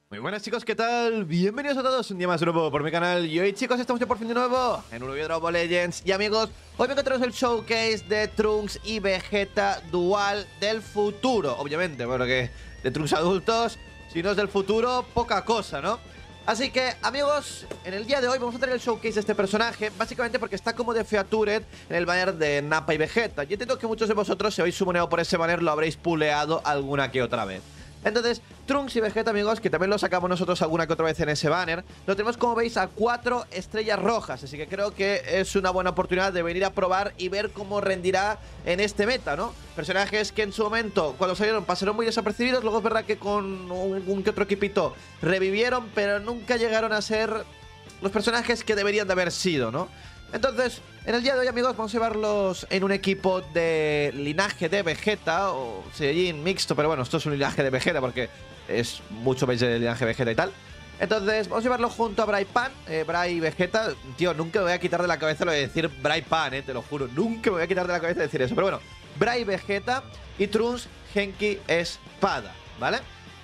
Muy buenas chicos, ¿qué tal? Bienvenidos a todos un día más de nuevo por mi canal. Y hoy chicos estamos ya por fin de nuevo en un nuevo Dragon Ball Legends. Y amigos, hoy me encontramos el showcase de Trunks y Vegeta Dual del futuro. Obviamente, porque de Trunks adultos, si no es del futuro, poca cosa, ¿no? Así que, amigos, en el día de hoy vamos a tener el showcase de este personaje, básicamente porque está como de featured en el banner de Nappa y Vegeta. Yo entiendo que muchos de vosotros, si habéis sumoneado por ese banner, lo habréis puleado alguna que otra vez. Entonces, Trunks y Vegeta, amigos, que también lo sacamos nosotros alguna que otra vez en ese banner, lo tenemos, como veis, a 4 estrellas rojas. Así que creo que es una buena oportunidad de venir a probar y ver cómo rendirá en este meta, ¿no? Personajes que en su momento, cuando salieron, pasaron muy desapercibidos. Luego es verdad que con un que otro equipito revivieron, pero nunca llegaron a ser los personajes que deberían de haber sido, ¿no? Entonces, en el día de hoy, amigos, vamos a llevarlos en un equipo de linaje de Vegeta o Saiyajin mixto, pero bueno, esto es un linaje de Vegeta porque es mucho más de linaje de Vegeta y tal. Entonces, vamos a llevarlo junto a Bray Pan, Bray y Vegeta. Tío, nunca me voy a quitar de la cabeza lo de decir Bray Pan, te lo juro. Nunca me voy a quitar de la cabeza decir eso. Pero bueno, Bray, Vegeta y Trunks, Genki, Espada, ¿vale?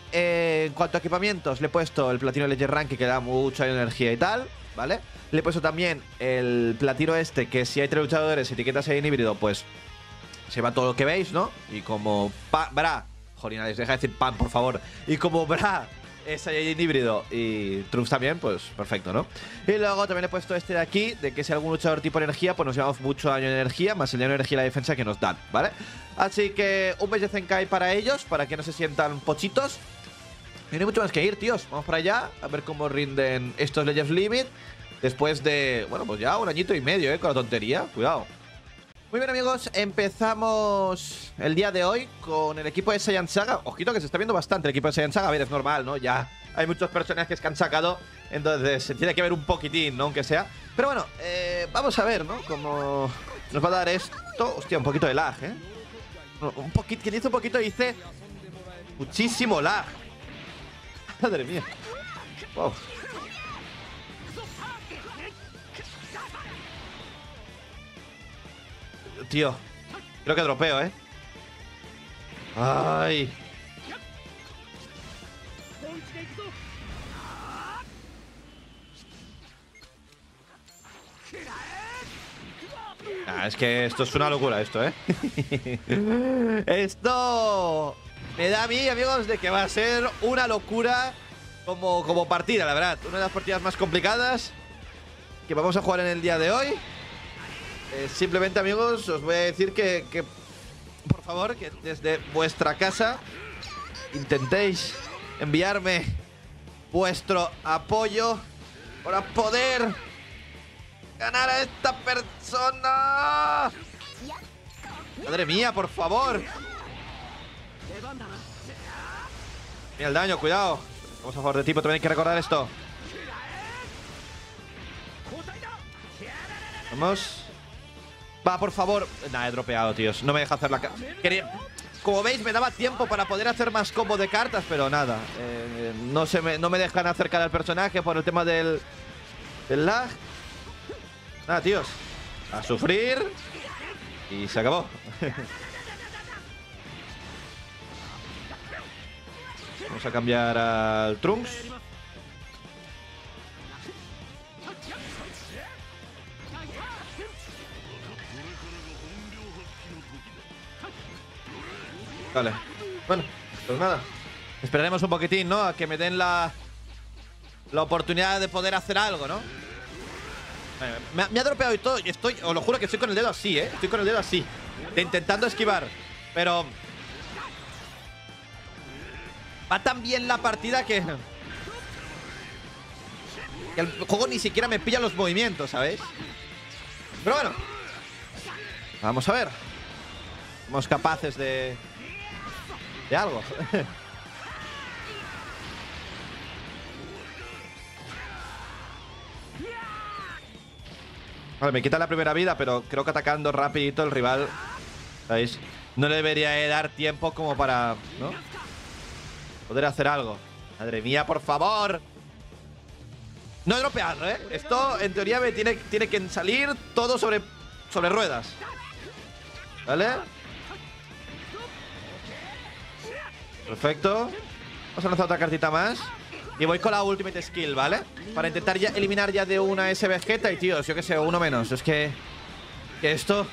En cuanto a equipamientos, le he puesto el platino Legend Rank, que da mucha energía y tal, ¿vale? Le he puesto también el platino este, que si hay 3 luchadores y etiquetas ahí en híbrido, pues se va todo lo que veis, ¿no? Y como Bra, Jolina, deja de decir Pan, por favor. Y como Bra es ahí en híbrido y Trunks también, pues perfecto, ¿no? Y luego también he puesto este de aquí, de que si algún luchador tipo energía, pues nos llevamos mucho daño de energía, más el daño de energía y la defensa que nos dan, ¿vale? Así que un beso de Zenkai para ellos, para que no se sientan pochitos. Y no hay mucho más que ir, tíos. Vamos para allá a ver cómo rinden estos Legends Limit. Después de, bueno, pues ya un añito y medio, con la tontería. Cuidado. Muy bien, amigos, empezamos el día de hoy con el equipo de Saiyan Saga. Ojito que se está viendo bastante el equipo de Saiyan Saga. A ver, es normal, ¿no? Ya hay muchos personajes que han sacado, entonces se tiene que ver un poquitín, ¿no? Aunque sea. Pero bueno, vamos a ver, ¿no? Cómo nos va a dar esto. Hostia, un poquito de lag, ¿eh? Un poquito, quien hizo un poquito dice muchísimo lag. Madre mía. Wow. Tío, creo que dropeo, ¿eh? Ay. Es que esto es una locura, esto, ¿eh? Esto me da a mí, amigos, de que va a ser una locura como partida, la verdad. Una de las partidas más complicadas que vamos a jugar en el día de hoy. Simplemente, amigos, os voy a decir que por favor, que desde vuestra casa intentéis enviarme vuestro apoyo para poder ganar a esta persona. Madre mía, por favor. Mira el daño, cuidado. Vamos a favor de tipo, también hay que recordar esto. Vamos. Va, por favor. Nah, he dropeado, tíos. No me deja hacer la Como veis, me daba tiempo para poder hacer más combo de cartas, pero nada. No me dejan acercar al personaje por el tema del lag. Nada, tíos. A sufrir. Y se acabó. Vamos a cambiar al Trunks. Vale. Bueno, pues nada. Esperaremos un poquitín, ¿no? A que me den la oportunidad de poder hacer algo, ¿no? Me ha dropeado y todo. Y estoy, os lo juro que estoy con el dedo así, ¿eh? Estoy con el dedo así. Intentando esquivar. Pero va tan bien la partida que el juego ni siquiera me pilla los movimientos, ¿sabéis? Pero bueno. Vamos a ver. Somos capaces de algo. Vale, me quita la primera vida, pero creo que atacando rapidito el rival, ¿sabéis? No le debería dar tiempo como para, ¿no? Poder hacer algo. Madre mía, por favor. No he dropeado, ¿eh? Esto, en teoría, me tiene que salir todo sobre ruedas. ¿Vale? Perfecto. Vamos a lanzar otra cartita más. Y voy con la Ultimate Skill, ¿vale? Para intentar ya eliminar ya de una ese Vegeta. Y, tíos, yo qué sé, uno menos. Es que esto...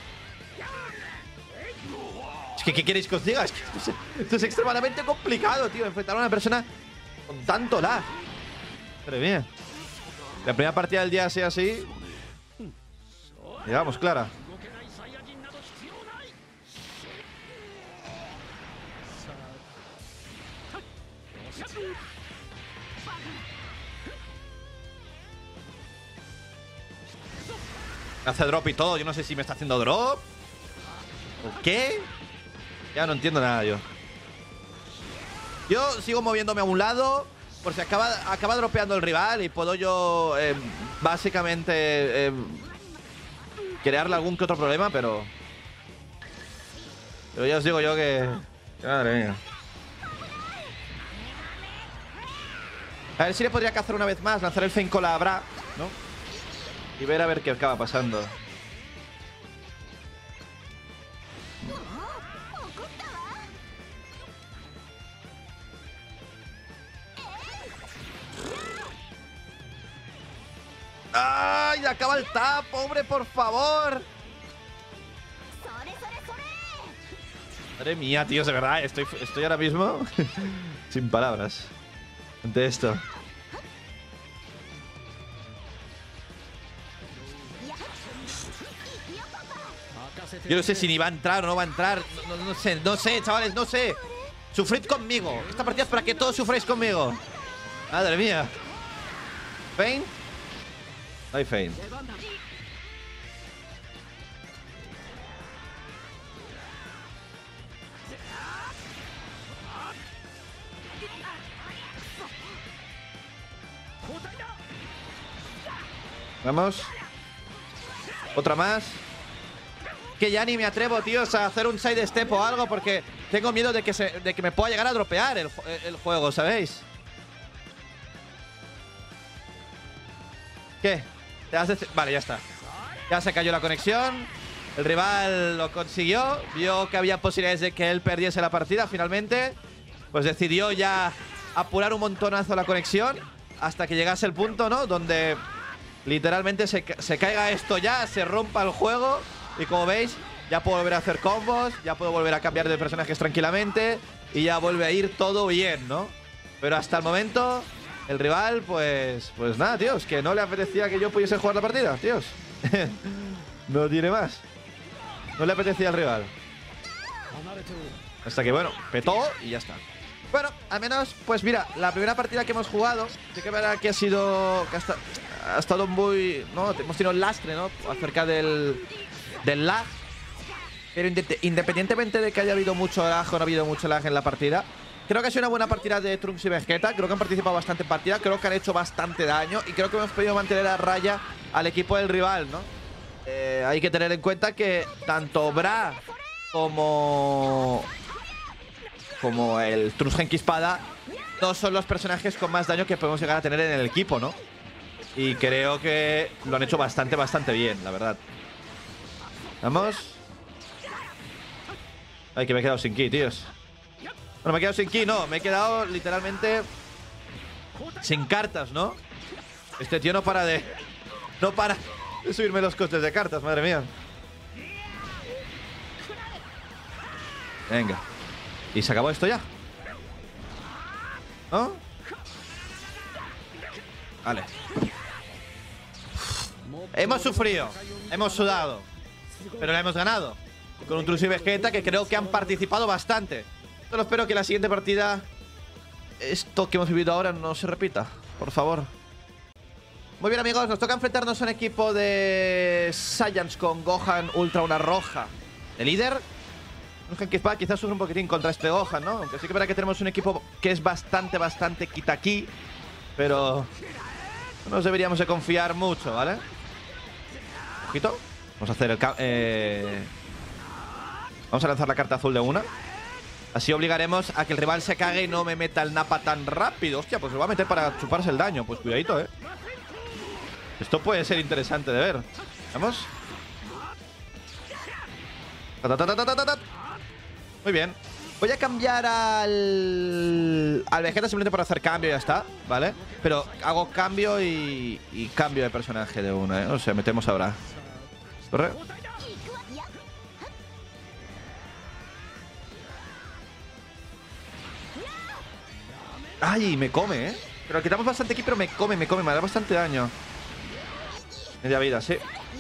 Es que, ¿qué queréis que os diga? Es que esto es extremadamente complicado, tío. Enfrentar a una persona con tanto lag. Madre mía. La primera partida del día sea así. Llegamos, Clara. Hace drop y todo. Yo no sé si me está haciendo drop o qué. Ya no entiendo nada yo. Yo sigo moviéndome a un lado por si acaba dropeando el rival y puedo yo básicamente crearle algún que otro problema, pero ya os digo yo que madre mía. A ver si le podría cazar una vez más, lanzar el Fein con la Bra, ¿no? Y ver a ver qué acaba pasando. ¡Ay! Acaba el tap, hombre, por favor. Madre mía, tíos, de verdad, estoy ahora mismo sin palabras ante esto. Yo no sé si ni va a entrar o no va a entrar. No sé, chavales, no sé. Sufrid conmigo. Esta partida es para que todos sufráis conmigo. Madre mía. ¿Fein? No hay Fein. Vamos. Otra más. Que ya ni me atrevo, tíos, a hacer un side step o algo porque tengo miedo de que me pueda llegar a dropear el juego, ¿sabéis? ¿Qué? Vale, ya está. Ya se cayó la conexión. El rival lo consiguió. Vio que había posibilidades de que él perdiese la partida finalmente. Pues decidió ya apurar un montonazo la conexión hasta que llegase el punto, ¿no? Donde literalmente se caiga esto ya, se rompa el juego. Y como veis, ya puedo volver a hacer combos, ya puedo volver a cambiar de personajes tranquilamente y ya vuelve a ir todo bien, ¿no? Pero hasta el momento, el rival, pues nada, tíos, que no le apetecía que yo pudiese jugar la partida, tíos. No tiene más. No le apetecía al rival. Hasta que, bueno, petó y ya está. Bueno, al menos, pues mira, la primera partida que hemos jugado, sí que verá que ha sido... que ha estado muy... ¿no? Hemos tenido lastre, ¿no? Acerca del lag. Pero independientemente de que haya habido mucho lag o no ha habido mucho lag en la partida, creo que ha sido una buena partida de Trunks y Vegeta. Creo que han participado bastante en partida, creo que han hecho bastante daño y creo que hemos podido mantener a raya al equipo del rival, ¿no? Hay que tener en cuenta que tanto Bra como el Trunks Genki Espada no son los personajes con más daño que podemos llegar a tener en el equipo, ¿no? Y creo que lo han hecho bastante bien, la verdad. Vamos. Ay, que me he quedado sin ki, tíos. Bueno, me he quedado sin ki, no. Me he quedado literalmente sin cartas, ¿no? Este tío no para de subirme los costes de cartas, madre mía. Venga. Y se acabó esto ya, ¿no? Vale. Hemos sufrido, hemos sudado, pero la hemos ganado. Con un Trunks y Vegeta que creo que han participado bastante. Solo espero que la siguiente partida, esto que hemos vivido ahora, no se repita, por favor. Muy bien, amigos, nos toca enfrentarnos a un equipo de Saiyans con Gohan Ultra Una Roja de líder. Un Genki Espada quizás sufre un poquitín contra este Gohan, ¿no? Aunque sí que verá que tenemos un equipo que es bastante quita-aquí. Pero no nos deberíamos de confiar mucho, ¿vale? Ojito. Vamos a hacer vamos a lanzar la carta azul de una. Así obligaremos a que el rival se cague y no me meta el Nappa tan rápido. Hostia, pues lo va a meter para chuparse el daño. Pues cuidadito, ¿eh? Esto puede ser interesante de ver. Vamos. Muy bien. Voy a cambiar al Vegeta simplemente por hacer cambio y ya está, ¿vale? Pero hago cambio y cambio de personaje de una, ¿eh? O sea, metemos ahora. Corre. Ay, me come, ¿eh? Pero le quitamos bastante aquí, pero me come, me da bastante daño. Media vida, sí.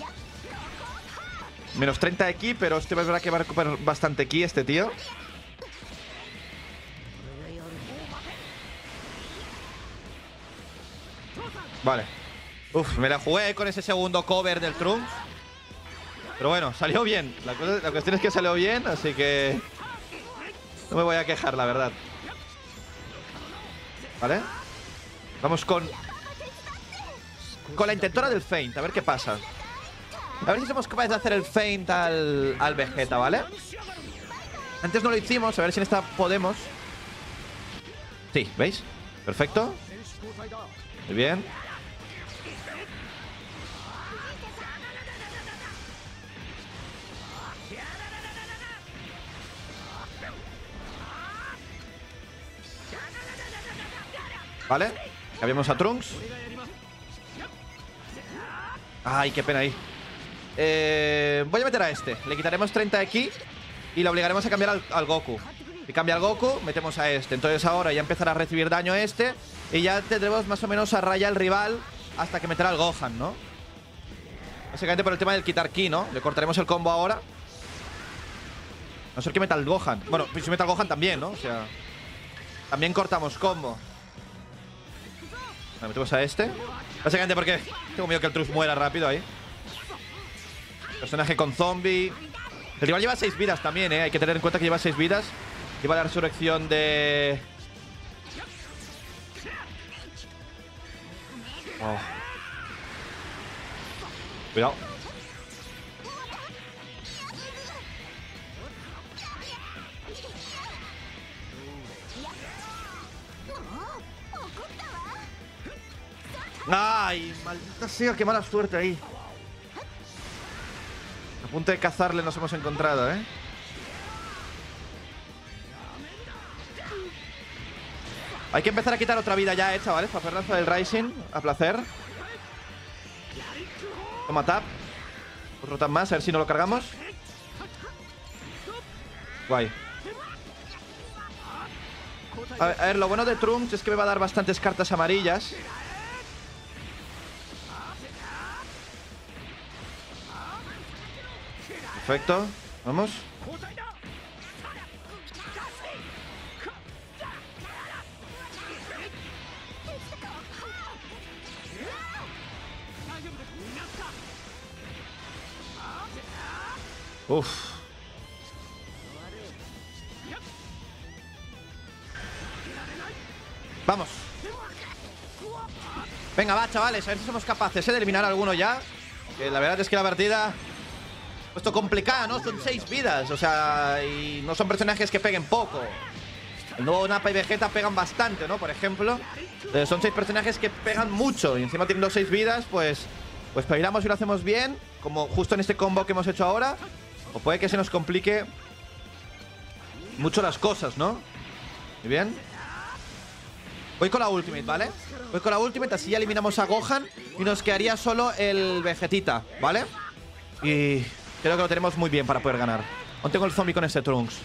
Menos 30 aquí, pero este es verdad que va a recuperar bastante aquí este tío. Vale. Uf, me la jugué con ese segundo cover del Trunks. Pero bueno, salió bien. La cuestión es que salió bien, así que no me voy a quejar, la verdad. Vale. Vamos con la intentora del feint, a ver qué pasa. A ver si somos capaces de hacer el feint al Vegeta, ¿vale? Antes no lo hicimos, a ver si en esta podemos. Sí, ¿veis? Perfecto. Muy bien. Vale, cambiamos a Trunks. Ay, qué pena ahí. Voy a meter a este. Le quitaremos 30 de aquí y le obligaremos a cambiar al Goku. Si cambia al Goku, metemos a este. Entonces ahora ya empezará a recibir daño este y ya tendremos más o menos a raya al rival hasta que meterá al Gohan, ¿no? Básicamente por el tema del quitar ki, ¿no? Le cortaremos el combo ahora. A no ser que meta al Gohan. Bueno, si meta al Gohan también, ¿no? O sea, también cortamos combo. Le metemos a este. Básicamente porque tengo miedo que el Trunks muera rápido ahí. Personaje con zombie. El rival lleva 6 vidas también, ¿eh? Hay que tener en cuenta que lleva 6 vidas. Lleva la resurrección de... Oh. Cuidado. ¡Ay! Maldita sea, qué mala suerte ahí. A punto de cazarle nos hemos encontrado, ¿eh? Hay que empezar a quitar otra vida ya, chavales, para hacer lanza del Rising, a placer. Toma tap. Otro tap más, a ver si no lo cargamos. Guay. A ver, lo bueno de Trunks es que me va a dar bastantes cartas amarillas. Perfecto, vamos. Uf. Vamos. Venga, va, chavales, a ver si somos capaces de eliminar a alguno ya. Que la verdad es que la partida puesto complicada, ¿no? Son 6 vidas, o sea, y no son personajes que peguen poco. El nuevo Nappa y Vegeta pegan bastante, ¿no? Por ejemplo, son 6 personajes que pegan mucho y encima teniendo 6 vidas, pues peleamos y lo hacemos bien, como justo en este combo que hemos hecho ahora. O puede que se nos complique mucho las cosas, ¿no? Muy bien. Voy con la Ultimate, ¿vale? Voy con la Ultimate, así ya eliminamos a Gohan y nos quedaría solo el Vegetita, ¿vale? Y creo que lo tenemos muy bien para poder ganar. Aún tengo el zombie con este Trunks.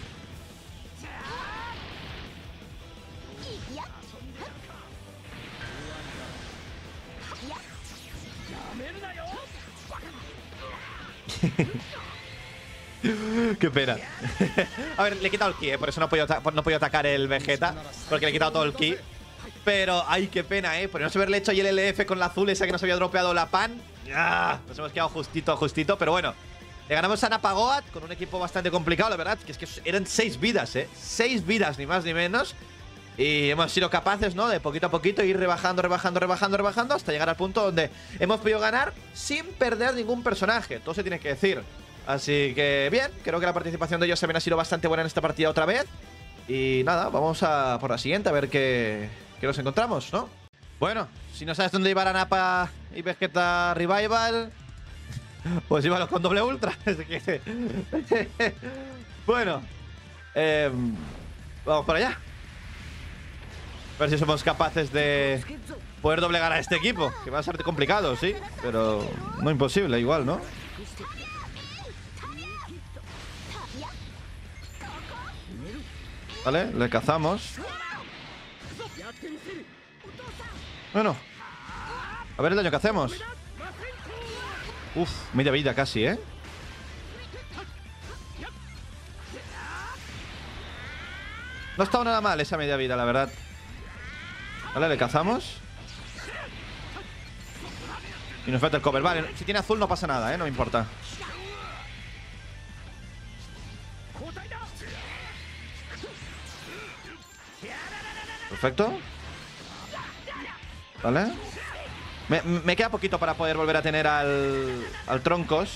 Qué pena. A ver, le he quitado el ki, por eso no he podido atacar el Vegeta, porque le he quitado todo el ki. Pero, ay, qué pena, por no haberle hecho ahí el LF con la azul, esa que nos había dropeado la pan. Nos hemos quedado justito, pero bueno. Le ganamos a Nappa Goat con un equipo bastante complicado, la verdad. Que es que eran 6 vidas, 6 vidas, ni más ni menos. Y hemos sido capaces, ¿no? De poquito a poquito ir rebajando hasta llegar al punto donde hemos podido ganar sin perder ningún personaje. Todo se tiene que decir. Así que bien, creo que la participación de ellos también ha sido bastante buena en esta partida otra vez. Y nada, vamos a por la siguiente a ver qué nos encontramos, ¿no? Bueno, si no sabes dónde llevar a Nappa y Vegeta Revival, pues llévalo con doble ultra. Bueno, Vamos para allá. A ver si somos capaces de poder doblegar a este equipo. Que va a ser complicado, sí. Pero no imposible, igual, ¿no? Vale, le cazamos. Bueno. A ver el daño que hacemos. Uf, media vida casi, ¿eh? No ha estado nada mal esa media vida, la verdad. Vale, le cazamos. Y nos falta el cover. Vale, si tiene azul no pasa nada, ¿eh? No me importa. Perfecto. Vale. Me queda poquito para poder volver a tener al Troncos.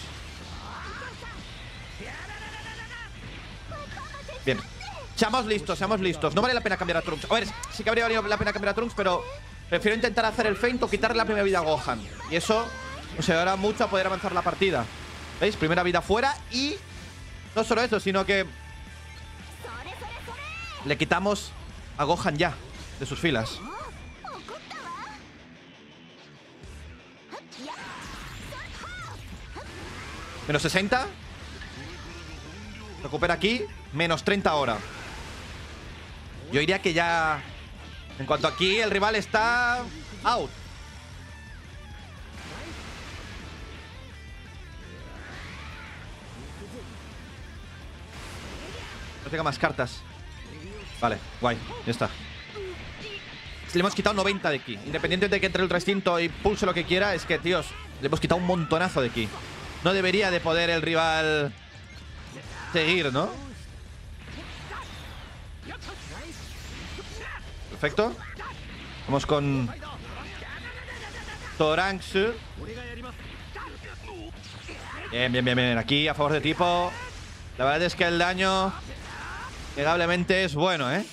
Bien. Seamos listos, seamos listos. No vale la pena cambiar a Trunks. A ver, sí que habría valido la pena cambiar a Trunks, pero prefiero intentar hacer el feint o quitarle la primera vida a Gohan. Y eso nos ayudará mucho a poder avanzar la partida. ¿Veis? Primera vida fuera y no solo eso, sino que le quitamos a Gohan ya de sus filas. Menos 60. Recupera aquí. Menos 30 ahora. Yo diría que ya... En cuanto aquí, el rival está... out. No tenga más cartas. Vale, guay, ya está. Le hemos quitado 90 de ki. Independiente de que entre Ultra Instinto y pulse lo que quiera, es que, tíos, le hemos quitado un montonazo de ki. No debería de poder el rival seguir, ¿no? Perfecto. Vamos con Toranx. Bien, bien, bien, bien. Aquí a favor de tipo. La verdad es que el daño innegablemente es bueno, ¿eh?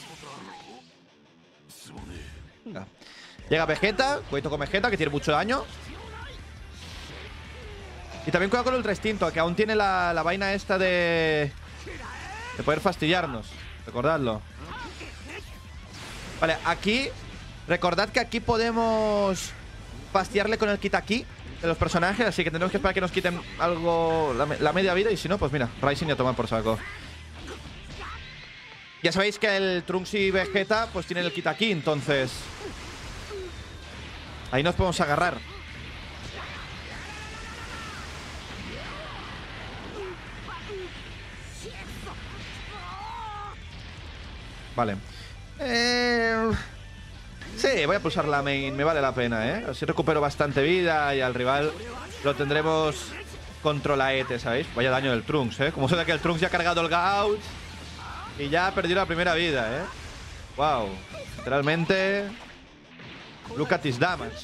Venga. Llega Vegeta. Cuidado con Vegeta, que tiene mucho daño. Y también cuidado con el Ultra Instinto, que aún tiene la vaina esta de poder fastidiarnos. Recordadlo. Vale, aquí recordad que aquí podemos fastidiarle con el Kitaki de los personajes, así que tenemos que esperar que nos quiten algo, la media vida. Y si no, pues mira, Rising ya toma por saco. Ya sabéis que el Trunks y Vegeta pues tienen el Kitaki, entonces ahí nos podemos agarrar. Vale. Sí, voy a pulsar la main, me vale la pena, ¿eh? Así recupero bastante vida y al rival lo tendremos controlaete, ¿sabéis? Vaya daño del Trunks, ¿eh? Como se da que el Trunks ya ha cargado el Gauch y ya ha perdido la primera vida, ¿eh? Wow. Literalmente... Look at this damage.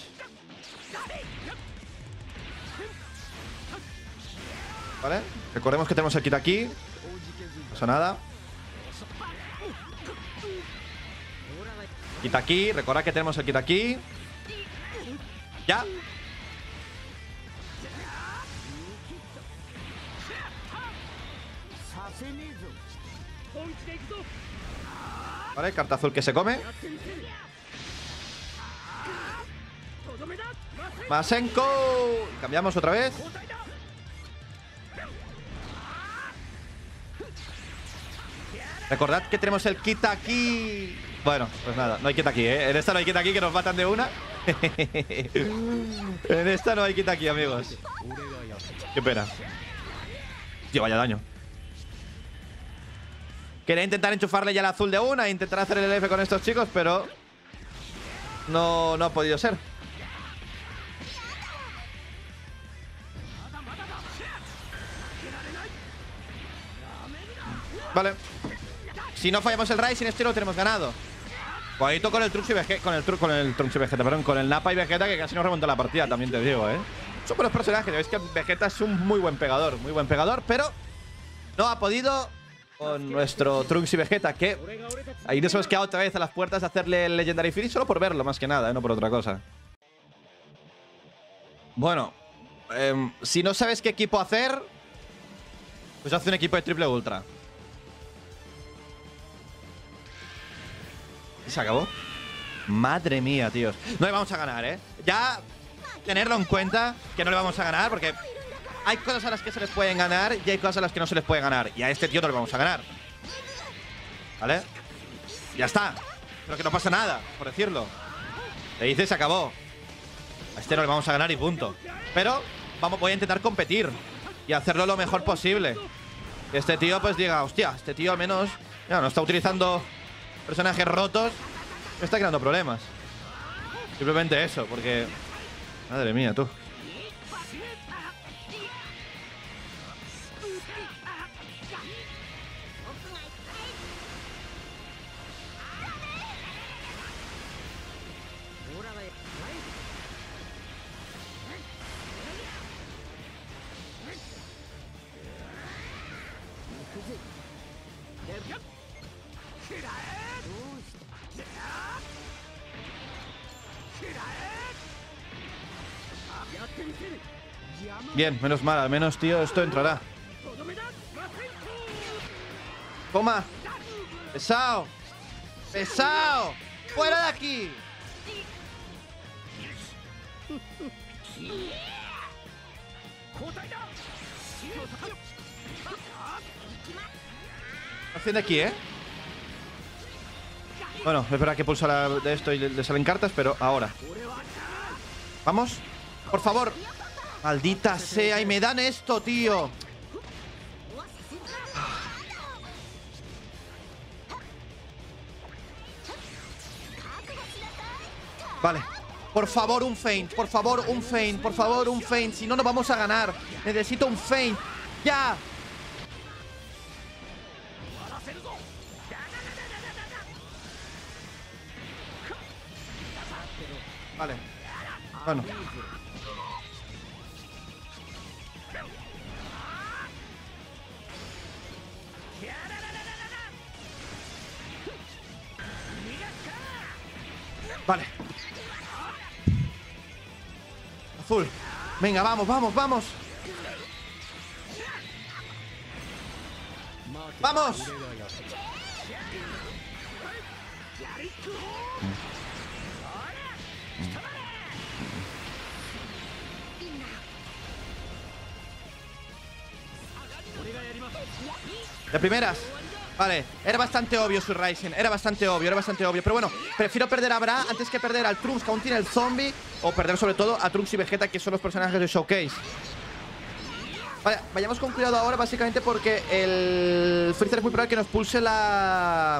Vale. Recordemos que tenemos el kit aquí. No pasa nada. Quita aquí, recordad que tenemos el kit aquí. Ya. Vale, carta azul que se come. Masenko. Cambiamos otra vez. Recordad que tenemos el kit aquí. Bueno, pues nada, no hay kit aquí, ¿eh? En esta no hay kit aquí, que nos matan de una. En esta no hay kit aquí, amigos. Qué pena. Tío, vaya daño. Quería intentar enchufarle ya el azul de una e intentar hacer el F con estos chicos, pero no ha podido ser. Vale. Si no fallamos el Rising, este lo tenemos ganado. Cuidadito con el Trunks y Vegeta. Con el Trunks y Vegeta, perdón. Con el Nappa y Vegeta, que casi nos remonta la partida, también te digo, ¿eh? Son buenos personajes. Veis que Vegeta es un muy buen pegador. Muy buen pegador, pero no ha podido con nuestro Trunks y Vegeta, que ahí nos hemos quedado otra vez a las puertas de hacerle el Legendary Finish solo por verlo, más que nada, ¿eh? No por otra cosa. Bueno, si no sabes qué equipo hacer, pues hace un equipo de triple ultra. Y se acabó. Madre mía, tíos. No le vamos a ganar, ¿eh? Ya tenerlo en cuenta que no le vamos a ganar porque hay cosas a las que se les pueden ganar y hay cosas a las que no se les puede ganar. Y a este tío no le vamos a ganar. ¿Vale? Ya está. Pero que no pasa nada, por decirlo. Le dice, se acabó. A este no le vamos a ganar y punto. Pero voy a intentar competir y hacerlo lo mejor posible. Que este tío pues diga, hostia, este tío al menos ya no está utilizando personajes rotos, me está creando problemas. Simplemente eso, porque… Madre mía, tú. Bien, menos mal, al menos, tío, esto entrará. ¡Toma! ¡Pesado! ¡Pesado! ¡Fuera de aquí! Haciendo aquí, ¿eh? Bueno, es verdad que pulsa de esto y le salen cartas, pero ahora. Vamos. Por favor. Maldita sea, y me dan esto, tío. Vale. Por favor, un feint. Por favor, un feint. Por favor, un feint. Si no, no vamos a ganar. Necesito un feint. ¡Ya! Vale. Bueno. Vale. Azul. Venga, vamos, vamos, vamos. ¡Vamos! De primeras. Vale, era bastante obvio su Rising. Era bastante obvio. Pero bueno, prefiero perder a Bra antes que perder al Trunks, que aún tiene el zombie. O perder sobre todo a Trunks y Vegeta, que son los personajes de Showcase. Vale, vayamos con cuidado ahora, básicamente porque el Freezer es muy probable que nos pulse la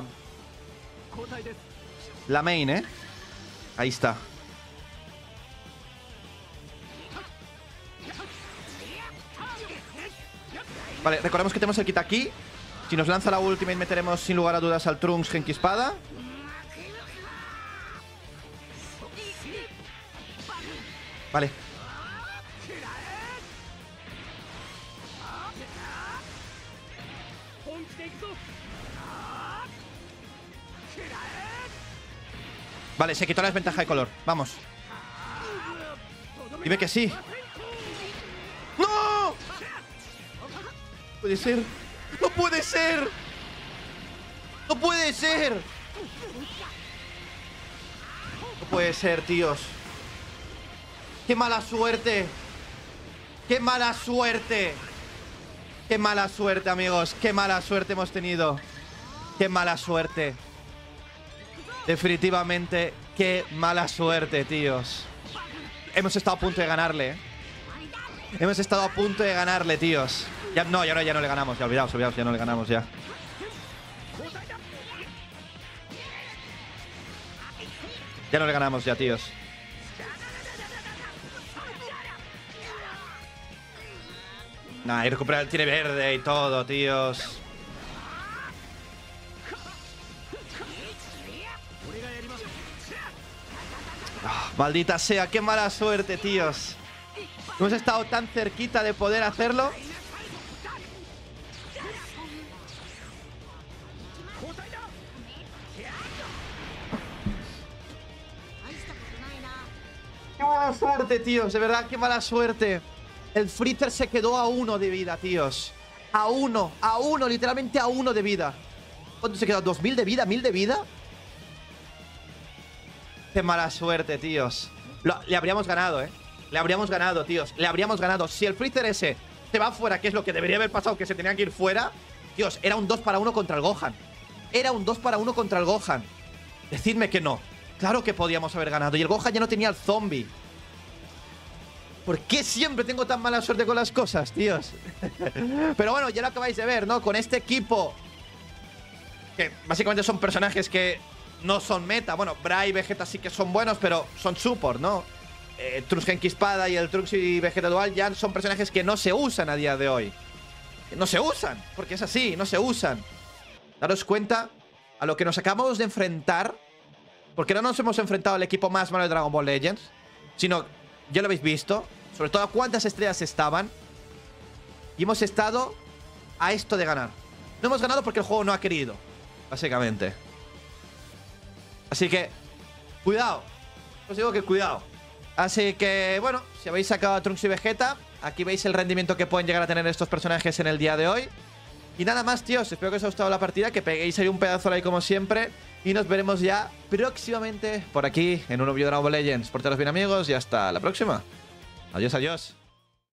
main, ¿eh? Ahí está. Vale, recordemos que tenemos el kit aquí. Si nos lanza la ultimate, meteremos sin lugar a dudas al Trunks Genki Espada. Vale. Vale, se quitó la desventaja de color. Vamos. Dime que sí. ¡No! Puede ser. ¡No puede ser! ¡No puede ser! No puede ser, tíos. ¡Qué mala suerte! ¡Qué mala suerte! ¡Qué mala suerte, amigos! ¡Qué mala suerte hemos tenido! ¡Qué mala suerte! Definitivamente, qué mala suerte, tíos. Hemos estado a punto de ganarle, ¿eh? Hemos estado a punto de ganarle, tíos. Ya, no, y ahora ya no le ganamos. Ya, olvidaos, ya no le ganamos, ya. Ya no le ganamos, ya, tíos. Nah, y recupera el tire verde y todo, tíos. Oh, maldita sea, qué mala suerte, tíos. Hemos estado tan cerquita de poder hacerlo. Qué mala suerte, tíos. De verdad, qué mala suerte. El Freezer se quedó a 1 de vida, tíos. A uno, literalmente a 1 de vida. ¿Cuánto se quedó? ¿2000 de vida? ¿1000 de vida? Qué mala suerte, tíos. Le habríamos ganado, ¿eh? Le habríamos ganado, tíos. Le habríamos ganado. Si el Freezer ese se va fuera, que es lo que debería haber pasado, que se tenía que ir fuera. Dios, era un 2 para 1 contra el Gohan. Era un 2 para 1 contra el Gohan. Decidme que no. Claro que podíamos haber ganado. Y el Gohan ya no tenía el zombie. ¿Por qué siempre tengo tan mala suerte con las cosas, tíos? Pero bueno, ya lo acabáis de ver, ¿no? Con este equipo, que básicamente son personajes que no son meta. Bueno, Bra y Vegeta sí que son buenos, pero son support, ¿no? Trunks Genki Espada y el Trunks y Vegeta Dual ya son personajes que no se usan a día de hoy. No se usan, porque es así, no se usan. Daros cuenta a lo que nos acabamos de enfrentar. Porque no nos hemos enfrentado al equipo más malo de Dragon Ball Legends, sino, ya lo habéis visto, sobre todo a cuántas estrellas estaban. Y hemos estado a esto de ganar. No hemos ganado porque el juego no ha querido, básicamente. Así que, cuidado. Os digo que cuidado. Así que, bueno, si habéis sacado a Trunks y Vegeta, aquí veis el rendimiento que pueden llegar a tener estos personajes en el día de hoy. Y nada más, tíos, espero que os haya gustado la partida, que peguéis ahí un pedazo de like como siempre. Y nos veremos ya próximamente por aquí en un nuevo vídeo de Dragon Ball Legends. Portaros bien, amigos, y hasta la próxima. Adiós, adiós.